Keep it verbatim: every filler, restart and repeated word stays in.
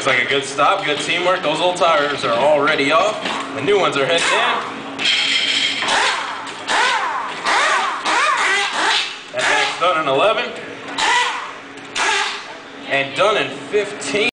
Looks like a good stop, good teamwork. Those old tires are already off. The new ones are heading in. That bag's done in eleven. And done in fifteen.